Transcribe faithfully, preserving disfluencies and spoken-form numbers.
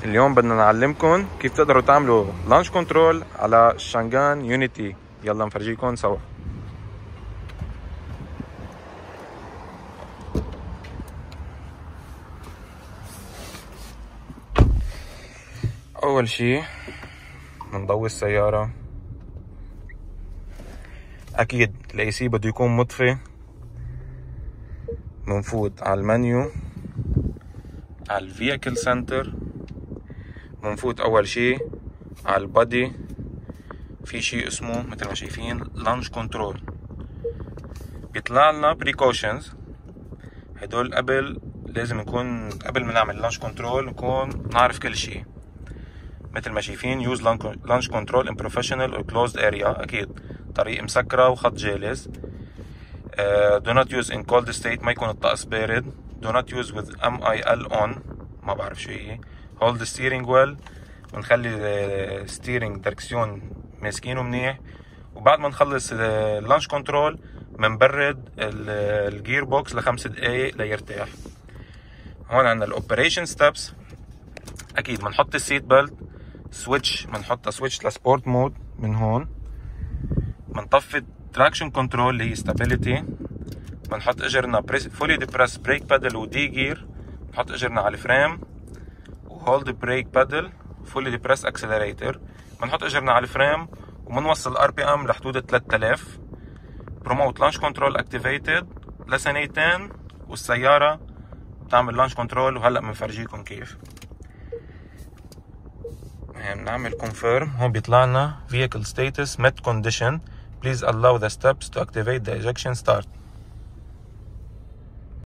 اليوم بدنا نعلمكم كيف تقدروا تعملوا لانش كنترول على شانغان يونيتي. يلا نفرجيكم سوا. اول شي بنضوي السيارة، اكيد الاي سي بده يكون مطفي. بنفوت على المنيو على الفيكل سنتر، بنفوت اول شي على البادي، في شي اسمه مثل ما شايفين لانش كنترول. بيطلع لنا بريكوشنز، هدول قبل لازم نكون قبل ما نعمل لانش كنترول نكون نعرف كل شي. مثل ما شايفين يوز لانش كنترول ان بروفيشنال اور كلوزد اريا، اكيد طريق مسكرة وخط جالس. دو نوت يوز ان كولد ستيت، ما يكون الطقس بارد. دو نوت يوز وذ ام اي ال اون، ما بعرف شو هي. هولد ستيرنج ويل، بنخلي ستيرنج دركسيون ماسكينه منيح. وبعد ما نخلص اللانش كنترول بنبرد الجير بوكس لخمس دقايق ليرتاح. هون عندنا الاوبريشن ستابس، اكيد بنحط السيت بيلت. سويتش بنحطها سويتش لسبورت مود من هون. بنطفي تراكشن كنترول اللي هي ستابيليتي. بنحط اجرنا فولي ديبرس بريك بادل ودي جير. بنحط اجرنا على الفريم وهولد بريك بادل فولي ديبرس اكسلريتر. بنحط اجرنا على الفريم وبنوصل ار بي ام لحدود ثلاثة آلاف. بروموت لانش كنترول اكتيفيتد لسنتين، والسياره بتعمل لانش كنترول. وهلا بنفرجيكم كيف. بنعمل كونفيرم، هون بيطلع لنا vehicle status met condition, please allow the steps to activate the ejection start.